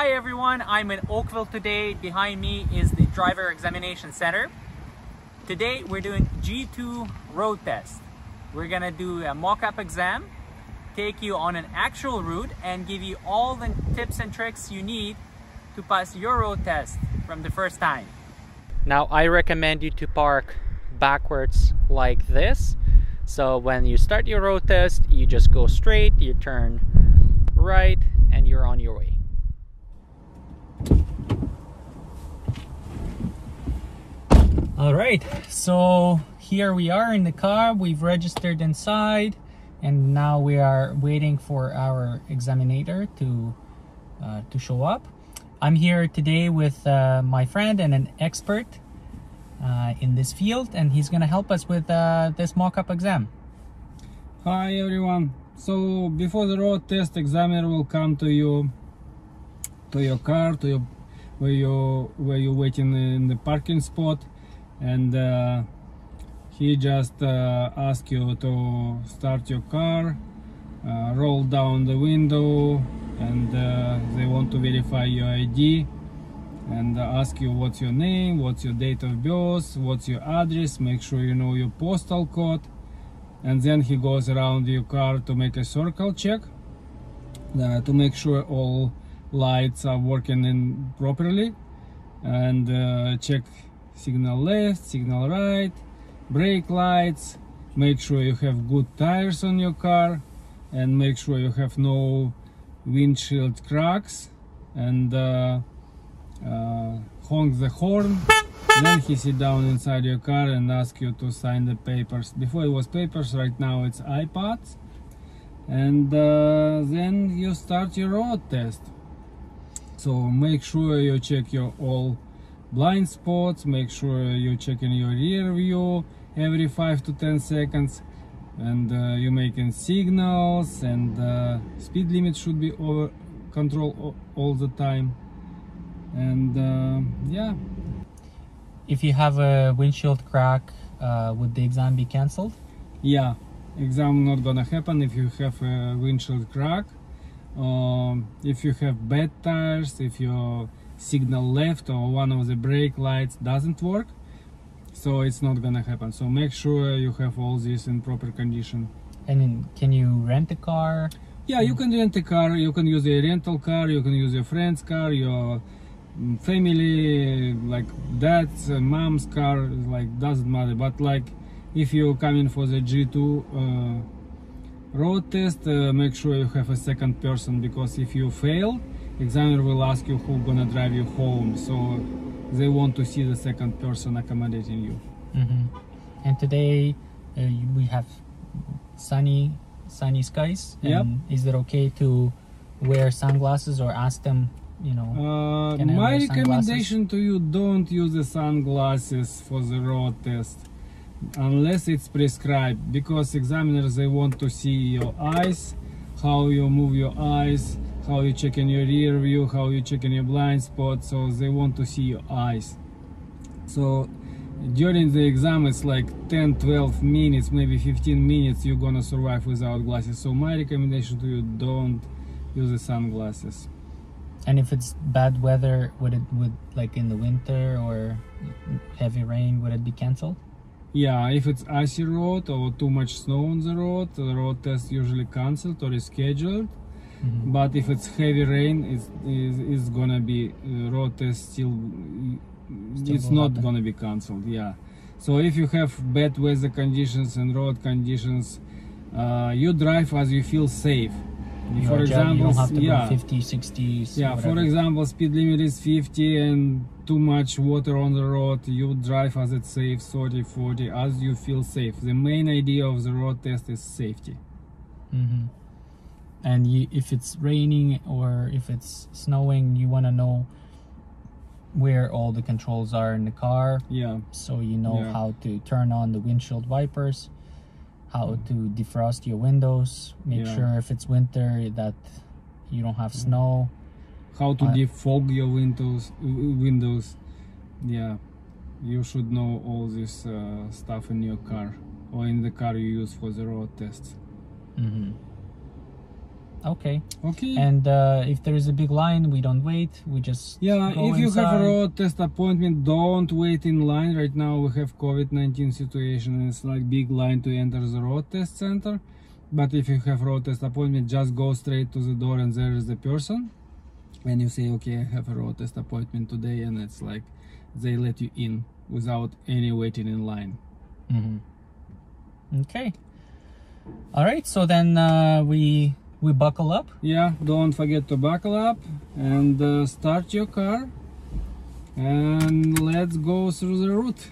Hi everyone, I'm in Oakville today. Behind me is the Driver Examination Center. Today we're doing G2 road test. We're gonna do a mock-up exam, take you on an actual route and give you all the tips and tricks you need to pass your road test from the first time. Now I recommend you to park backwards like this. So when you start your road test, you just go straight, you turn right, and you're on your way. Alright, so here we are in the car. We've registered inside and now we are waiting for our examiner to show up. I'm here today with my friend and an expert in this field, and he's going to help us with this mock-up exam. Hi everyone. So before the road test, examiner will come to you, to your car, to your where you're waiting in the parking spot, and he just asks you to start your car, roll down the window, and they want to verify your ID and ask you what's your name, what's your date of birth, what's your address, make sure you know your postal code. And then he goes around your car to make a circle check to make sure all lights are working properly, and check signal left, signal right, brake lights, make sure you have good tires on your car, and make sure you have no windshield cracks, and honk the horn. Then he sit down inside your car and ask you to sign the papers. Before it was papers, right now it's iPads. And then you start your road test. So make sure you check your all blind spots, make sure you check in your rear view every 5 to 10 seconds, and you're making signals, and speed limit should be over control all the time. And yeah. If you have a windshield crack, would the exam be cancelled? Yeah, exam not gonna happen if you have a windshield crack. If you have bad tires, if your signal left or one of the brake lights doesn't work, so it's not gonna happen. So make sure you have all this in proper condition. And can you rent a car? Yeah, you can rent a car, you can use a rental car, you can use your friend's car, your family, like dad's, mom's car, like doesn't matter. But like if you're coming for the G2 road test, make sure you have a second person, because if you fail, examiner will ask you who's gonna drive you home, so they want to see the second person accommodating you. And today we have sunny skies, and yep. Is it okay to wear sunglasses, or ask them, you know, my recommendation to you, don't use the sunglasses for the road test unless it's prescribed, because examiners, they want to see your eyes, how you move your eyes, how you check in your rear view, how you check in your blind spot, so they want to see your eyes. So during the exam it's like 10-12 minutes, maybe 15 minutes you're gonna survive without glasses. So my recommendation to you, don't use the sunglasses. And if it's bad weather, would like in the winter or heavy rain, would it be cancelled? Yeah, if it's icy road or too much snow on the road test usually cancelled or rescheduled. But if it's heavy rain, it's gonna be road test still it's not gonna be cancelled. Yeah. So if you have bad weather conditions and road conditions, you drive as you feel safe. For example, you don't have to go 50, 60, yeah, whatever. For example, speed limit is 50 and too much water on the road, you drive as it's safe, 30, 40, as you feel safe. The main idea of the road test is safety. And if it's raining or if it's snowing, you want to know where all the controls are in the car. Yeah. So you know how to turn on the windshield wipers, how to defrost your windows, make sure if it's winter that you don't have snow, how to defog your windows. Yeah, you should know all this stuff in your car or in the car you use for the road tests. Okay. Okay. And if there is a big line, we don't wait. We just Yeah, go if you inside. have a road test appointment, don't wait in line. Right now we have COVID-19 situation and it's like big line to enter the road test center. But if you have road test appointment, just go straight to the door and there is the person. And you say, okay, I have a road test appointment today, and it's like they let you in without any waiting in line. Okay. All right, so then we buckle up. Yeah, don't forget to buckle up and start your car, and let's go through the route.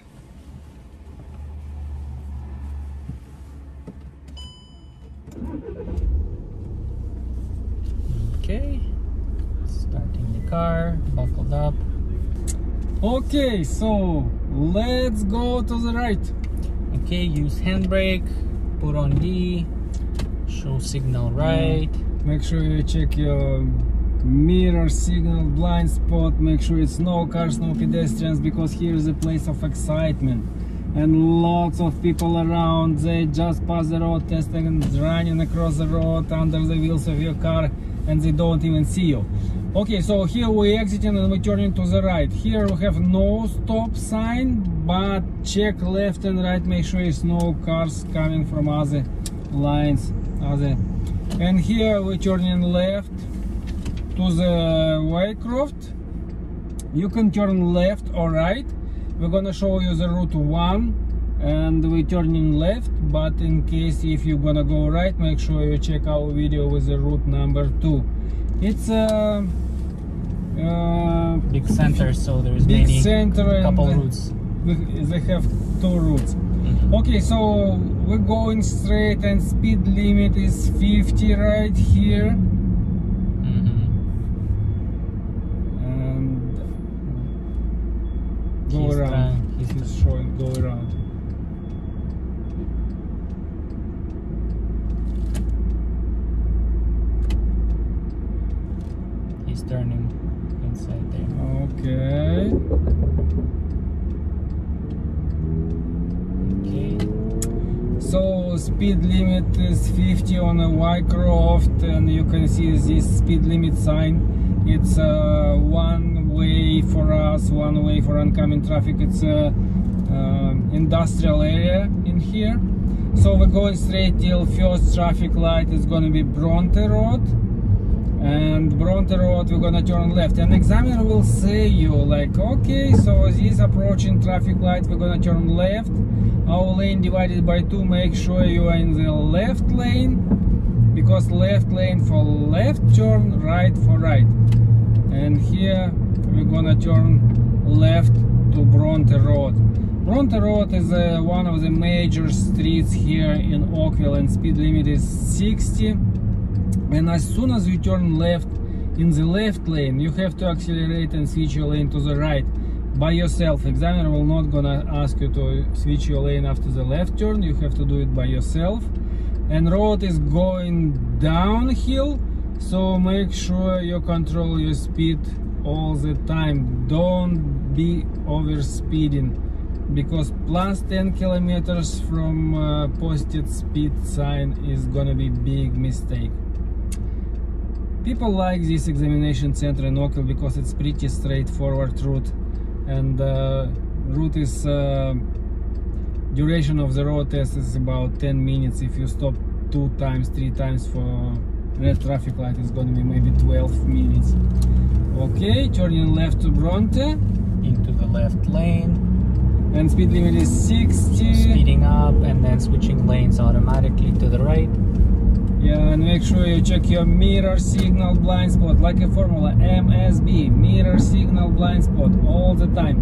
Okay, starting the car, buckled up. Okay, so let's go to the right. Okay, use handbrake, put on D, show signal right. Make sure you check your mirror signal, blind spot, make sure it's no cars, no pedestrians, because here is a place of excitement and lots of people around. They just pass the road test and running across the road under the wheels of your car, and they don't even see you. Okay, so here we're exiting and we're turning to the right. Here we have no stop sign, but check left and right, make sure it's no cars coming from other lines. And here we're turning left to the Wycroft. You can turn left or right. We're gonna show you the route 1 and we're turning left, but in case if you're gonna go right, make sure you check our video with the route number 2. It's a big center, so there's big many center couple and routes. They have 2 routes. Okay, so we're going straight and speed limit is 50 right here. And go around. He's showing go around. He's turning inside there. Okay. So speed limit is 50 on a Wycroft, and you can see this speed limit sign. It's one way for us, one way for oncoming traffic. It's a industrial area in here. So we're going straight till first traffic light is gonna be Bronte Road. And Bronte Road we're gonna turn left, and examiner will say you like, okay, so this approaching traffic light we're gonna turn left. Our lane divided by 2, make sure you are in the left lane, because left lane for left turn, right for right. And here we're gonna turn left to Bronte Road. Bronte Road is one of the major streets here in Oakville, and speed limit is 60. And as soon as you turn left in the left lane, you have to accelerate and switch your lane to the right by yourself. Examiner will not gonna ask you to switch your lane after the left turn. You have to do it by yourself. And road is going downhill, so make sure you control your speed all the time. Don't be over speeding, because plus 10 kilometers from posted speed sign is gonna be big mistake. People like this examination center in Oakville because it's pretty straightforward route, and route is duration of the road test is about 10 minutes. If you stop 2 times, 3 times for red traffic light, it's going to be maybe 12 minutes. Okay, turning left to Bronte into the left lane, and speed limit is 60. speeding up and then switching lanes automatically to the right. Yeah, and make sure you check your mirror signal, blind spot, like a formula, MSB, mirror signal, blind spot, all the time.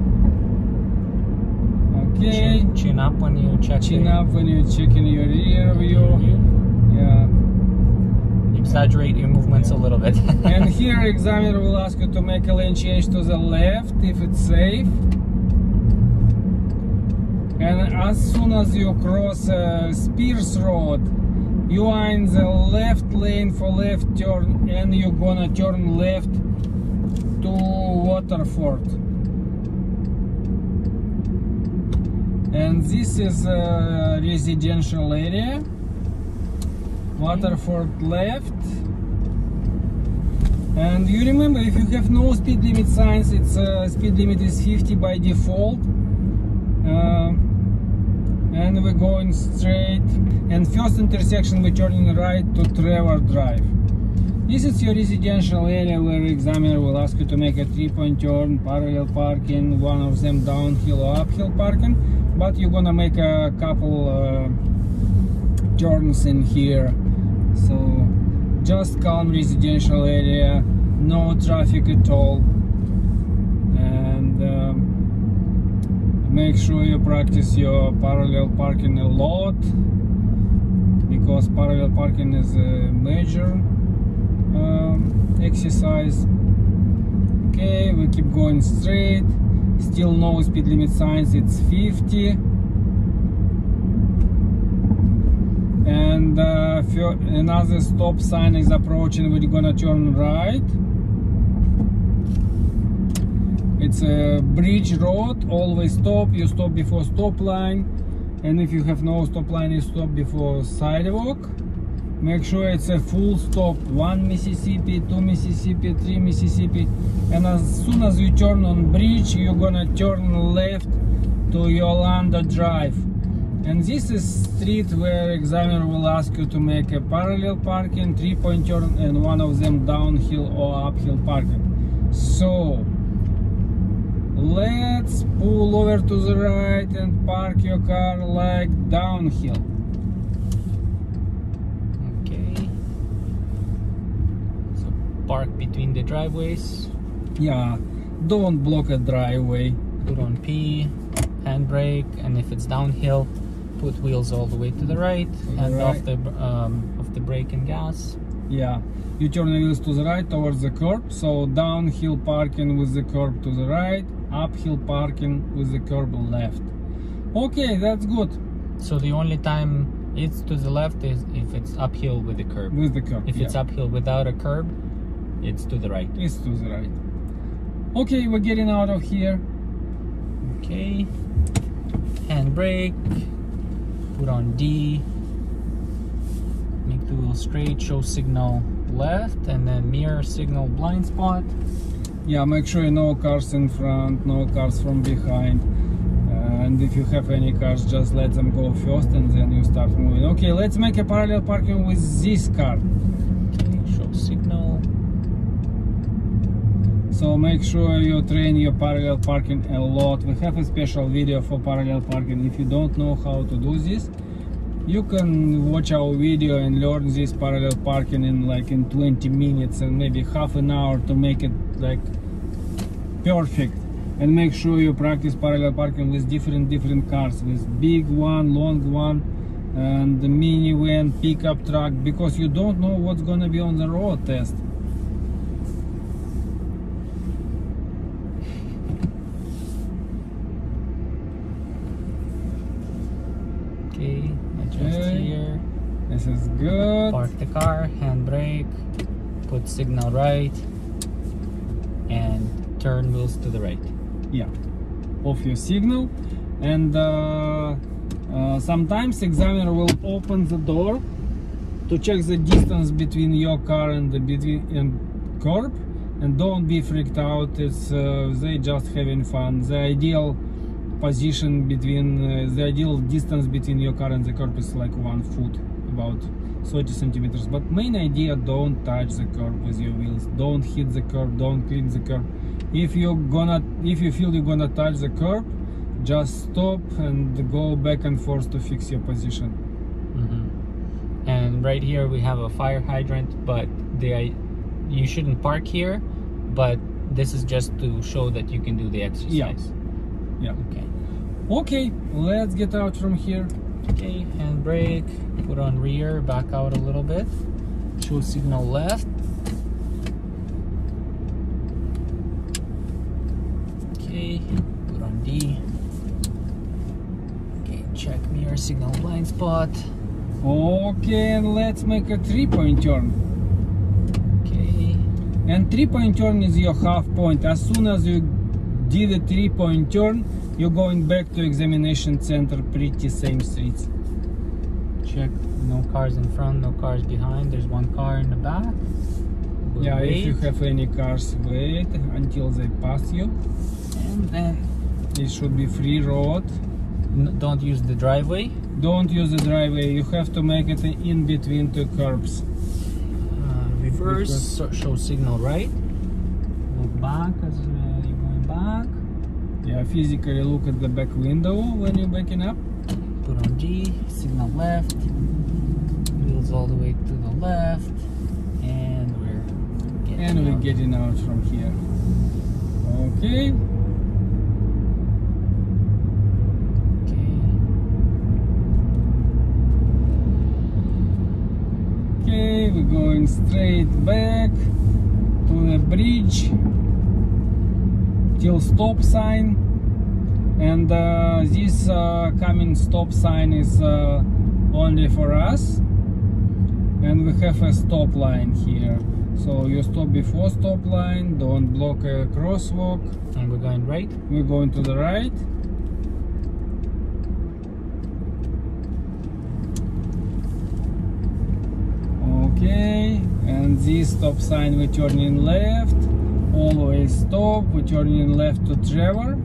Okay. Chin up when you check. Chin up when you're checking your rear view. Yeah. Exaggerate your movements a little bit. And here examiner will ask you to make a lane change to the left if it's safe. And as soon as you cross Spears Road, you are in the left lane for left turn, and you're gonna turn left to Waterford. And this is a residential area. Waterford left. And you remember, if you have no speed limit signs, its speed limit is 50 by default. And we're going straight. And first intersection we're turning right to Trevor Drive. This is your residential area where the examiner will ask you to make a 3-point turn, parallel parking, one of them downhill or uphill parking. But you're gonna make a couple turns in here. So just calm residential area, no traffic at all, and make sure you practice your parallel parking a lot, because parallel parking is a major exercise. Okay, we keep going straight, still no speed limit signs, it's 50. And another stop sign is approaching, we're gonna turn right. It's a bridge road, always stop, you stop before stop line, and if you have no stop line, you stop before sidewalk. Make sure it's a full stop, 1 Mississippi, 2 Mississippi, 3 Mississippi, and as soon as you turn on bridge, you're gonna turn left to Yolanda Drive. And this is street where examiner will ask you to make a parallel parking, 3-point turn, and one of them downhill or uphill parking. So let's pull over to the right and park your car like downhill. Okay. So park between the driveways. Yeah, don't block a driveway. Put on P, handbrake, and if it's downhill, put wheels all the way to the right, and off the brake and gas. Yeah, you turn the wheels to the right towards the curb, so downhill parking with the curb to the right, uphill parking with the curb left. Okay, that's good. So the only time it's to the left is if it's uphill with the curb. With the curb, If it's uphill without a curb, it's to the right. It's to the right. Okay, we're getting out of here. Okay, handbrake. Put on D, make the wheel straight, show signal left, and then mirror signal blind spot. Yeah, make sure no cars in front, no cars from behind, and if you have any cars, just let them go first and then you start moving. Okay, let's make a parallel parking with this car. Okay, show signal. So make sure you train your parallel parking a lot. We have a special video for parallel parking. If you don't know how to do this, you can watch our video and learn this parallel parking in 20 minutes and maybe half an hour to make it like perfect. And make sure you practice parallel parking with different cars, with big one, long one, and the minivan, pickup truck, because you don't know what's gonna be on the road test. Okay, adjust here. This is good. Park the car, handbrake, put signal right, and turn wheels to the right. Yeah, off your signal, and sometimes examiner will open the door to check the distance between your car and the curb, and don't be freaked out. It's they just having fun. The ideal position between the ideal distance between your car and the curb is like 1 foot, about 30 centimeters. But main idea, don't touch the curb with your wheels, don't hit the curb, don't clean the curb. If you feel you're gonna touch the curb, just stop and go back and forth to fix your position. And right here we have a fire hydrant, but you shouldn't park here, but this is just to show that you can do the exercise. Yeah. Okay. Okay, let's get out from here. Okay, handbrake, put on rear, back out a little bit, show signal left. Okay, put on D. Okay, check mirror signal blind spot. Okay, and let's make a 3-point turn. Okay. And 3-point turn is your half point. As soon as you did a 3-point turn, you're going back to examination center, pretty same streets. check. No cars in front, no cars behind. There's one car in the back. We'll yeah, wait. if you have any cars, wait until they pass you. And then It should be free road. don't use the driveway. Don't use the driveway. You have to make it in between two curbs. Reverse, show signal right. Look back as you're going back. Yeah, physically look at the back window when you're backing up. Put on G, signal left. Wheels all the way to the left. And we're getting out from here. Okay. Okay, we're going straight back to the bridge till stop sign, and this coming stop sign is only for us, and we have a stop line here. So you stop before stop line, don't block a crosswalk. And we're going right. We're going to the right. Okay, and this stop sign we're turning left. Always stop. We're turning left to Trevor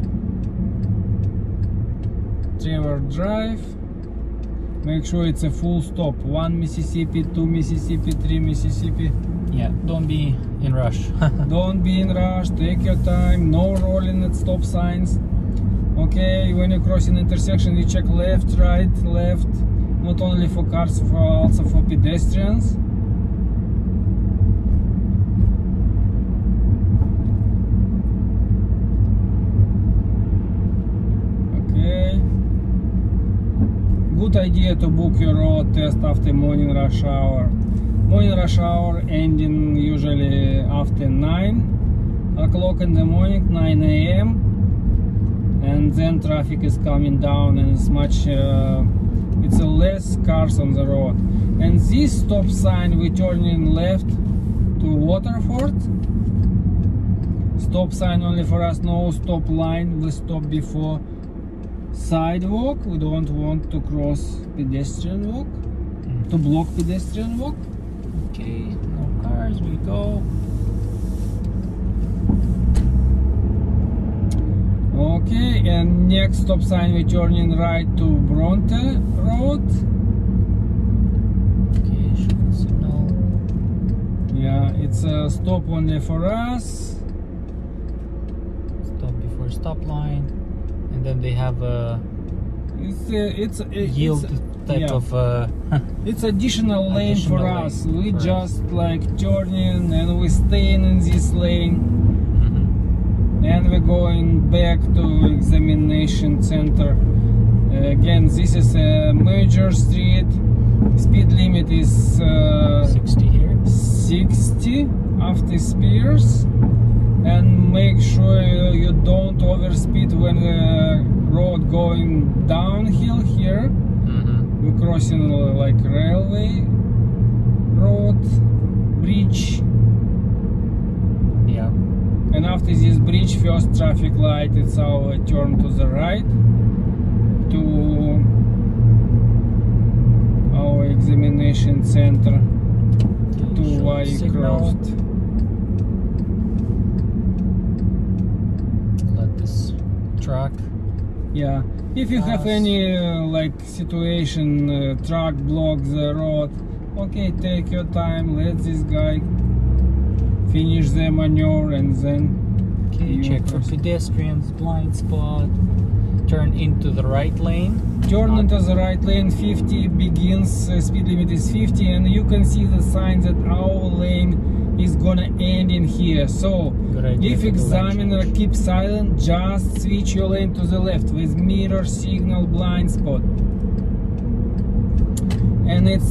Drive. Make sure it's a full stop. 1 Mississippi, 2 Mississippi, 3 Mississippi. Yeah, don't be in rush. Don't be in rush, take your time, no rolling at stop signs. Okay, when you cross an intersection, you check left, right, left, not only for cars, also for pedestrians. Okay. Good idea to book your road test after morning rush hour. Morning rush hour ending usually after 9 o'clock in the morning, 9 a.m. and then traffic is coming down and it's much it's less cars on the road. And this stop sign we turning left to Waterford. Stop sign only for us, no stop line. We stop before sidewalk. We don't want to cross pedestrian walk, to block pedestrian walk. Okay, no cars, we go. Okay, and next stop sign we're turning right to Bronte Road. Okay, show signal. Yeah, it's a stop only for us. Stop before stop line. And then they have a yield type yeah. of It's additional lane additional for lane us. We for just like turning and we staying in this lane. And we're going back to examination center. Again, this is a major street. Speed limit is 60 here. 60 after Spears. And make sure you don't overspeed when the road going downhill here. We're crossing like railway road, bridge. Yeah. And after this bridge, first traffic light, it's our turn to the right to our examination center to Wycroft. Let this truck. Yeah, if you have any like situation, truck blocks the road, okay, take your time, let this guy finish the maneuver and then Check for pedestrians, blind spot, turn into the right lane. Turn into the right lane, 50 begins, speed limit is 50, and you can see the sign that our lane is gonna end in here. So if examiner keeps silent, just switch your lane to the left with mirror, signal, blind spot. And it's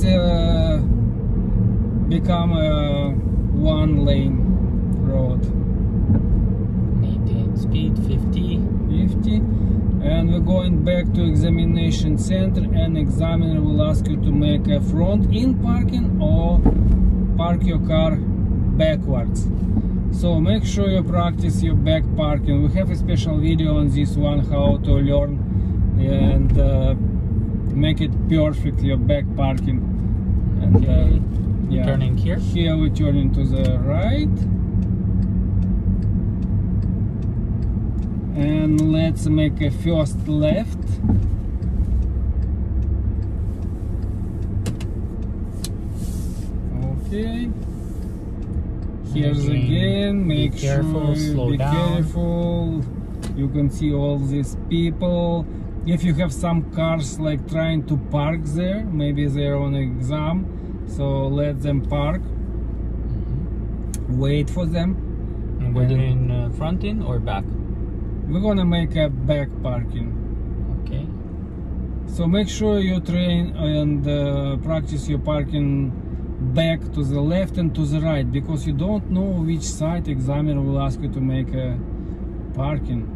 become a one lane road. Maintain speed 50. And we're going back to examination center, and examiner will ask you to make a front in parking or park your car backwards. So make sure you practice your back parking. We have a special video on this one, how to learn and make it perfect, your back parking. And Okay. yeah, Turning here. here we turn into the right. And let's make a first left. Okay. Here's again. Make careful, sure slow be down. careful. You can see all these people. If you have some cars like trying to park there, maybe they're on exam, so let them park. Wait for them. And we're doing front in or back? We're gonna make a back parking. Okay. So make sure you train and practice your parking back to the left and to the right, because you don't know which side examiner will ask you to make a parking.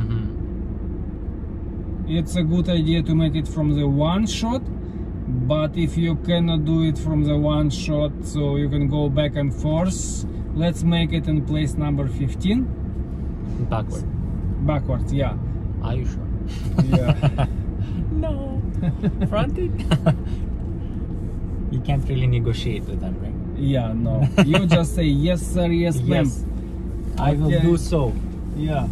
It's a good idea to make it from the one shot, but if you cannot do it from the one shot, so you can go back and forth, let's make it in place number 15. Backward. Backwards, yeah. Are you sure? Yeah. No. Front in? You can't really negotiate with them, right? Yeah, no. You just say yes sir, yes ma'am. Yes. I will Okay. do so. Yeah.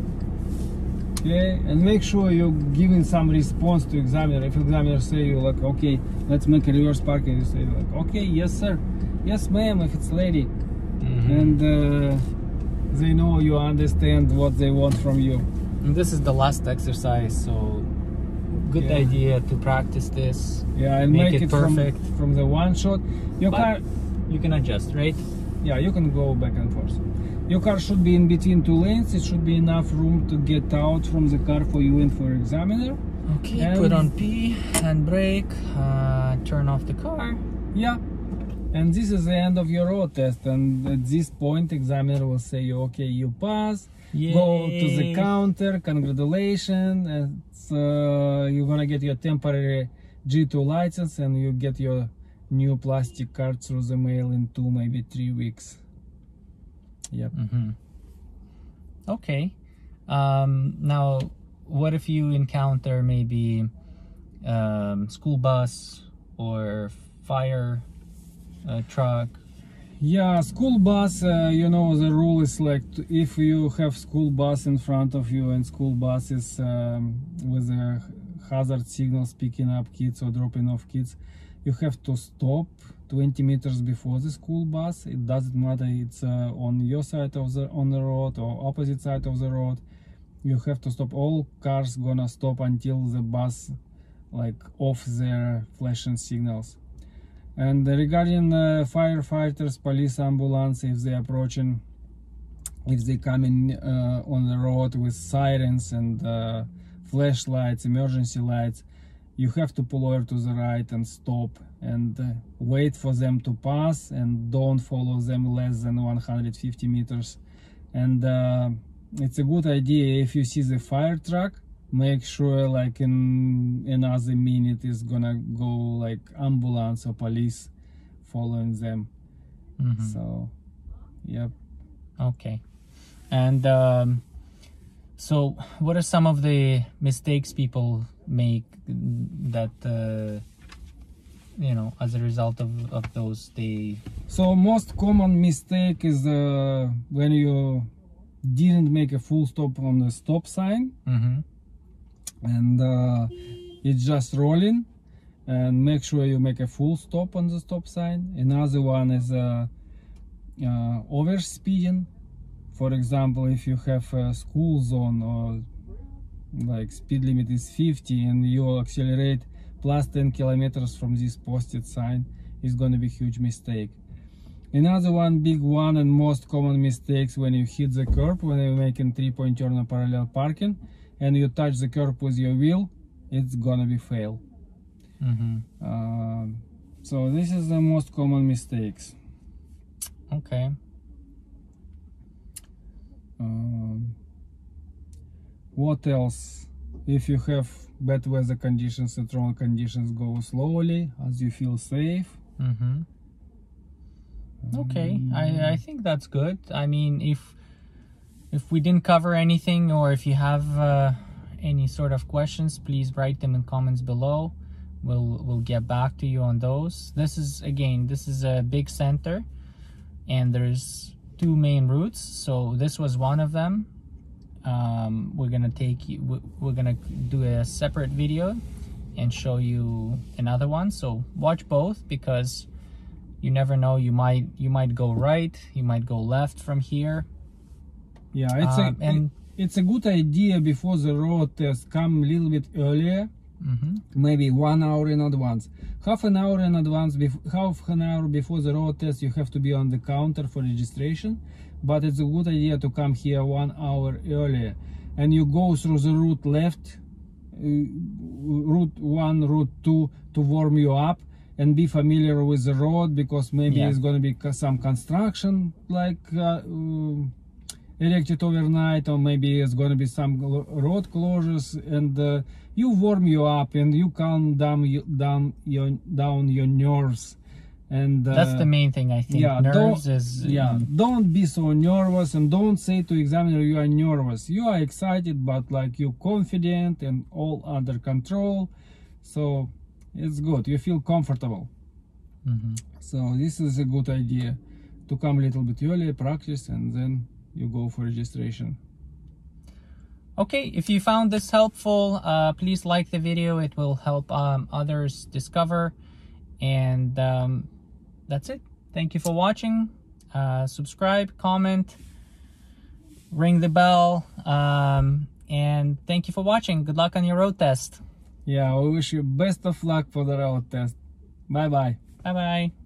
Okay, and make sure you're giving some response to examiner. If examiner say you like, okay, let's make a reverse parking, you say like, okay, yes sir, yes ma'am, if it's lady. And they know you understand what they want from you. And this is the last exercise, so good Yeah. idea to practice this. Yeah, and Make make it it perfect. from the one shot. Your But car, you can adjust, right? yeah, you can go back and forth. Your car should be in between two lanes. It should be enough room to get out from the car for you and for examiner. Okay, And- put on P and brake, turn off the car. Yeah. And this is the end of your road test. And at this point, examiner will say, okay, you pass. Go to the Yay. counter. Congratulations. And you're gonna get your temporary G2 license, and you get your new plastic card through the mail in 2, maybe 3 weeks. Yep. Okay. Now, what if you encounter maybe school bus or fire truck? Yeah, school bus, you know, the rule is like if you have school bus in front of you and school bus is with a hazard signals picking up kids or dropping off kids, you have to stop 20 meters before the school bus. It doesn't matter it's on your side of the road or opposite side of the road. You have to stop. All cars gonna stop until the bus like off their flashing signals. And regarding firefighters, police, ambulance, if they approaching, if they come in on the road with sirens and flashlights, emergency lights, you have to pull over to the right and stop and wait for them to pass, and don't follow them less than 150 meters. And it's a good idea if you see the fire truck, make sure like in another minute is gonna go like ambulance or police following them. So yep. Okay. And so what are some of the mistakes people make that you know, as a result of those they... So most common mistake is when you didn't make a full stop on the stop sign, and it's just rolling, and make sure you make a full stop on the stop sign. Another one is over speeding. For example, if you have a school zone or like speed limit is 50 and you accelerate plus 10 kilometers from this posted sign, is going to be a huge mistake. Another one, big one and most common mistakes, when you hit the curb, when you're making 3-point turn or parallel parking and you touch the curb with your wheel, it's gonna be fail. So this is the most common mistakes. Okay. What else? If you have bad weather conditions and wrong conditions, go slowly as you feel safe. Okay, I think that's good. I mean, if we didn't cover anything, or if you have any sort of questions, please write them in comments below. we'll get back to you on those. This is a big center, and there's 2 main routes, so this was one of them. We're gonna do a separate video and show you another one, so watch both, because you never know, you might go right, you might go left from here. Yeah, it's a good idea before the road test come a little bit earlier. Maybe 1 hour in advance, half an hour in advance. Half an hour before the road test you have to be on the counter for registration, but it's a good idea to come here 1 hour earlier, and you go through the route left, route 1, route 2, to warm you up and be familiar with the road, because maybe it's going to be some construction like erected overnight, or maybe it's going to be some road closures, and you warm you up and you calm down your nerves. And that's the main thing, I think. Nerves don't be so nervous, and don't say to examiner you are nervous. You are excited, but like you're confident and all under control, so it's good, you feel comfortable. So this is a good idea, to come a little bit earlier, practice, and then you go for registration. Okay, if you found this helpful, please like the video. It will help others discover. And that's it. Thank you for watching. Subscribe, comment, ring the bell, and thank you for watching. Good luck on your road test. Yeah, we wish you best of luck for the road test. Bye bye. Bye bye.